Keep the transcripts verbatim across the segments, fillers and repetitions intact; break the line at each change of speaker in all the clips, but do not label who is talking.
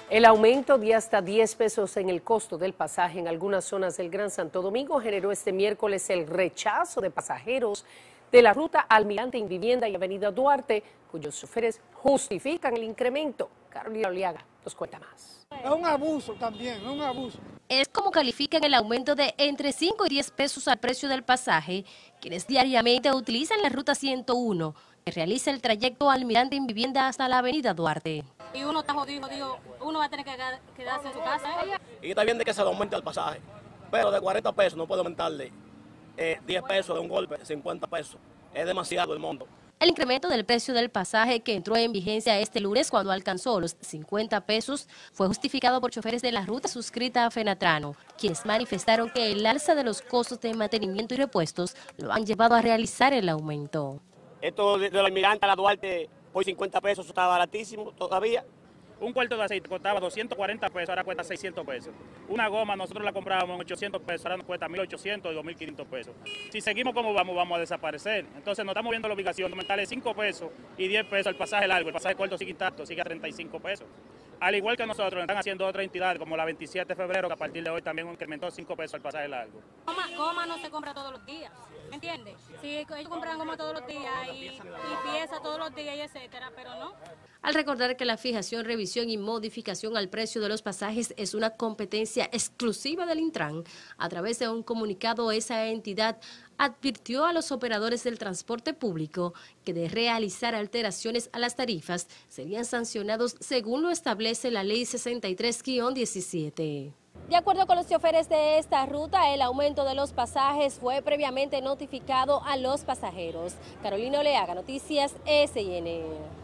El aumento de hasta diez pesos en el costo del pasaje en algunas zonas del Gran Santo Domingo generó este miércoles el rechazo de pasajeros de la ruta Almirante Invivienda y Avenida Duarte, cuyos choferes justifican el incremento. Carolina Oliaga nos cuenta más.
Es un abuso también, es un abuso.
Es como califican el aumento de entre cinco y diez pesos al precio del pasaje, quienes diariamente utilizan la ruta ciento uno, que realiza el trayecto Almirante Invivienda hasta la Avenida Duarte.
Y uno está jodido, jodido, uno va a tener que quedarse en su casa.
Y está bien de que se le aumente el pasaje, pero de cuarenta pesos no puede aumentarle eh, diez pesos de un golpe, cincuenta pesos. Es demasiado el monto.
El incremento del precio del pasaje, que entró en vigencia este lunes cuando alcanzó los cincuenta pesos, fue justificado por choferes de la ruta suscrita a Fenatrano, quienes manifestaron que el alza de los costos de mantenimiento y repuestos lo han llevado a realizar el aumento.
Esto de, de la Almirante a la Duarte por cincuenta pesos está baratísimo todavía.
Un cuarto de aceite costaba doscientos cuarenta pesos, ahora cuesta seiscientos pesos. Una goma nosotros la comprábamos en ochocientos pesos, ahora nos cuesta mil ochocientos y dos mil quinientos pesos. Si seguimos como vamos, vamos a desaparecer. Entonces nos estamos viendo la obligación de aumentarle cinco pesos y diez pesos al pasaje largo. El pasaje corto sigue intacto, sigue a treinta y cinco pesos. Al igual que nosotros, están haciendo otra entidad como la veintisiete de febrero, que a partir de hoy también incrementó cinco pesos al pasaje largo.
Goma, goma no se compra todos los días, ¿me entiendes? Si ellos compran goma todos los días y, y pieza todos los días y etcétera, pero no.
Al recordar que la fijación, revisión y modificación al precio de los pasajes es una competencia exclusiva del Intran, a través de un comunicado esa entidad advirtió a los operadores del transporte público que de realizar alteraciones a las tarifas serían sancionados según lo establece la Ley sesenta y tres guión diecisiete. De acuerdo con los choferes de esta ruta, el aumento de los pasajes fue previamente notificado a los pasajeros. Carolina Oleaga, Noticias S I N.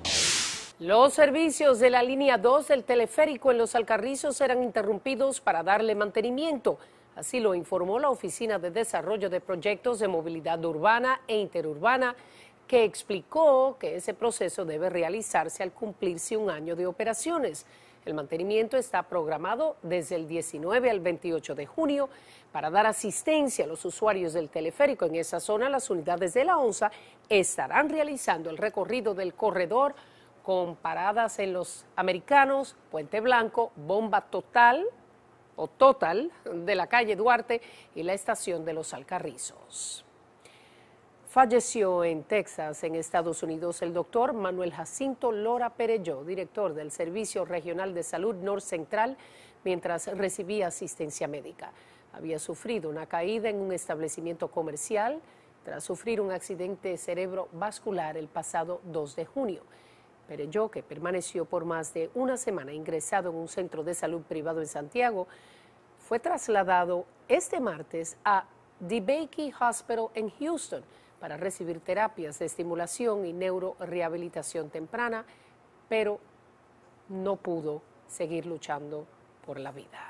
Los servicios de la línea dos del teleférico en Los Alcarrizos serán interrumpidos para darle mantenimiento. Así lo informó la Oficina de Desarrollo de Proyectos de Movilidad Urbana e Interurbana, que explicó que ese proceso debe realizarse al cumplirse un año de operaciones. El mantenimiento está programado desde el diecinueve al veintiocho de junio para dar asistencia a los usuarios del teleférico. En esa zona, las unidades de la ONSA estarán realizando el recorrido del corredor con paradas en Los Americanos, Puente Blanco, Bomba Total o Total de la calle Duarte y la estación de Los Alcarrizos. Falleció en Texas, en Estados Unidos, el doctor Manuel Jacinto Lora Perelló, director del Servicio Regional de Salud Norcentral, mientras recibía asistencia médica. Había sufrido una caída en un establecimiento comercial tras sufrir un accidente cerebrovascular el pasado dos de junio. Perelló, que permaneció por más de una semana ingresado en un centro de salud privado en Santiago, fue trasladado este martes a DeBakey Hospital en Houston para recibir terapias de estimulación y neurorehabilitación temprana, pero no pudo seguir luchando por la vida.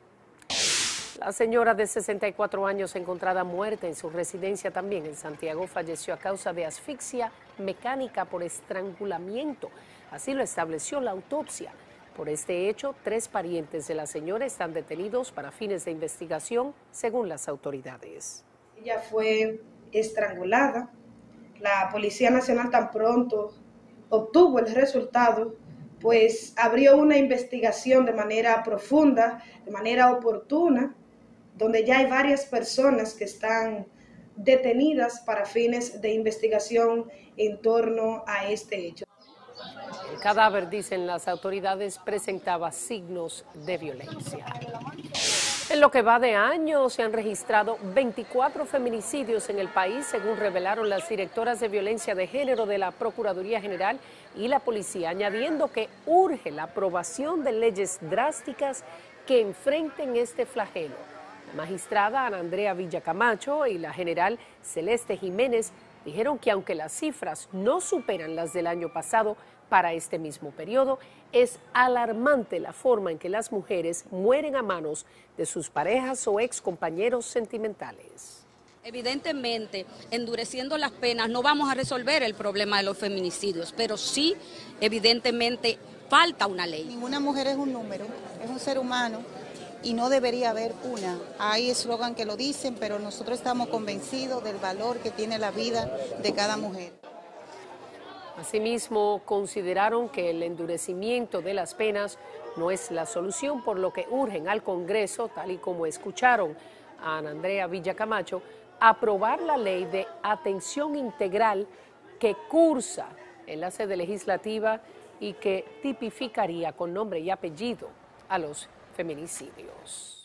La señora de sesenta y cuatro años, encontrada muerta en su residencia también en Santiago, falleció a causa de asfixia mecánica por estrangulamiento. Así lo estableció la autopsia. Por este hecho, tres parientes de la señora están detenidos para fines de investigación, según las autoridades.
Ella fue estrangulada. La Policía Nacional tan pronto obtuvo el resultado, pues abrió una investigación de manera profunda, de manera oportuna, donde ya hay varias personas que están detenidas para fines de investigación en torno a este hecho.
El cadáver, dicen las autoridades, presentaba signos de violencia. En lo que va de año, se han registrado veinticuatro feminicidios en el país, según revelaron las directoras de violencia de género de la Procuraduría General y la Policía, añadiendo que urge la aprobación de leyes drásticas que enfrenten este flagelo. La magistrada Ana Andrea Villacamacho y la general Celeste Jiménez dijeron que aunque las cifras no superan las del año pasado para este mismo periodo, es alarmante la forma en que las mujeres mueren a manos de sus parejas o excompañeros sentimentales.
Evidentemente, endureciendo las penas no vamos a resolver el problema de los feminicidios, pero sí, evidentemente, falta una ley.
Ninguna mujer es un número, es un ser humano y no debería haber una. Hay eslogan que lo dicen, pero nosotros estamos convencidos del valor que tiene la vida de cada mujer.
Asimismo, consideraron que el endurecimiento de las penas no es la solución, por lo que urgen al Congreso, tal y como escucharon a Ana Andrea Villacamacho, aprobar la ley de atención integral que cursa en la sede legislativa y que tipificaría con nombre y apellido a los feminicidios.